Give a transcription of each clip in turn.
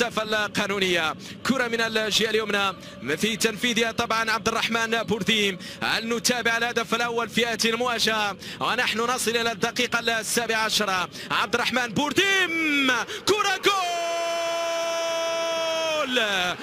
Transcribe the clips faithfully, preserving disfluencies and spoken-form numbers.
المسافة القانونية. كرة من الجهة اليمنى في تنفيذها طبعا عبد الرحمن بورديم. هل نتابع الهدف الأول في هذه المواجهة ونحن نصل إلى الدقيقة السابعة عشرة. عبد الرحمن بورديم، كرة جول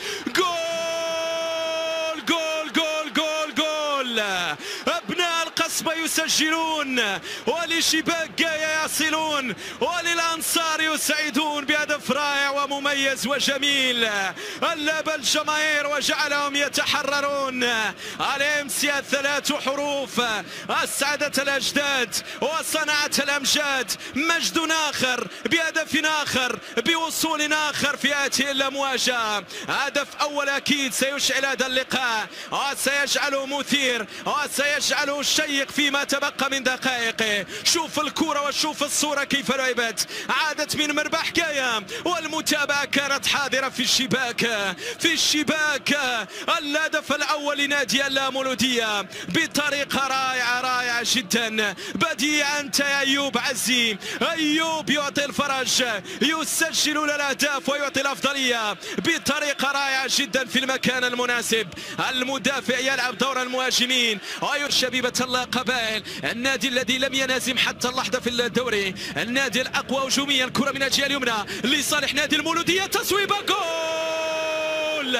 جول جول جول جول جول. أبناء القصبة يسجلون ولشباك جاية يصلون وللأنصار يسعدون بهدف رائع ومميز وجميل. ألاب الجماهير وجعلهم يتحررون. الامسيا ثلاث حروف أسعدت الأجداد وصنعت الأمجاد. مجد آخر بهدف آخر بوصول آخر في هذه المواجهة. هدف أول أكيد سيشعل هذا اللقاء وسيجعله مثير وسيجعله شيق فيما تبقى من دقائق. شوف الكرة وشوف الصورة كيف لعبت. عادت من مربح جاية والمتابعة كانت حاضرة في الشباك في الشباك. الهدف الأول لنادي اللامولودية بطريقة رائعة رائعة جدا. بديع أنت يا أيوب عزي. أيوب يعطي الفرج، يسجل الأهداف ويعطي الأفضلية بطريقة رائعة جدا في المكان المناسب. المدافع يلعب دور المهاجمين وشبيبة الله قبائل، النادي الذي لم ينهزم حتى اللحظة في الدوري، النادي الأقوى هجوميا. الكرة من الجهة اليمنى لصالح نادي المولودية، تصويبة جول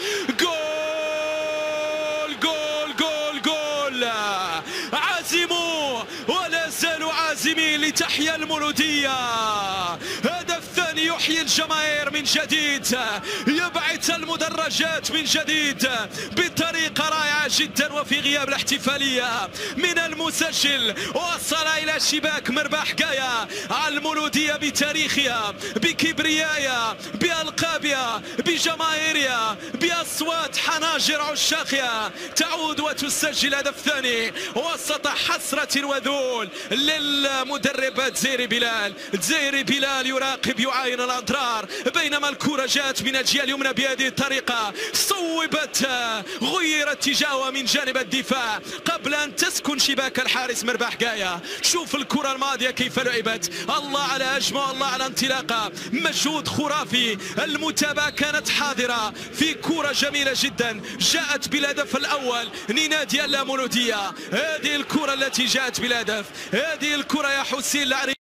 جول جول جول جول. عازموا ولا زالوا عازمين لتحيا المولودية. هدف ثاني يحيي الجماهير من جديد، يبعث المدرجات من جديد بطريقة رائعة جدا. وفي غياب الاحتفالية من المسجل وصل إلى شباك مرباح جاية. المولودية بتاريخها بكبريائها بألقابها بجماهيرها بأصوات حناجر عشاقها تعود وتسجل هدف ثاني وسط حسرة وذول للمدرب تزيري بلال. تزيري بلال يراقب يعاين الأضرار بينما الكرة جاءت من الجهة اليمنى بهذه الطريقة. صوبت غير اتجاهها من جانب الدفاع قبل أن تسكن شباك الحارس مرباح جاية. شوف الكرة الماضية كيف لعبت. الله على هجمة، الله على انطلاقة، مجهود خرافي. المتابعة كانت حاضرة في كرة جميلة جدا جاءت بالهدف الأول لنادي اللامولودية. هذه الكرة التي جاءت بالهدف، هذه الكرة يا حسين العري.